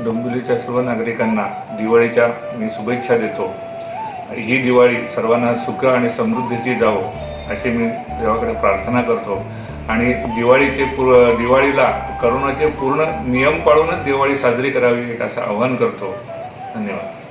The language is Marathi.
डोंबिवलीच्या सर्व नागरिकांना दिवाळीच्या मी शुभेच्छा देतो। ही दिवाळी सर्वांना सुख आणि समृद्धीची जावो अशी मी देवाकडे प्रार्थना करतो आणि दिवाळीला करोनाचे पूर्ण नियम पाळूनच दिवाळी साजरी करावी असं आवाहन करतो। धन्यवाद।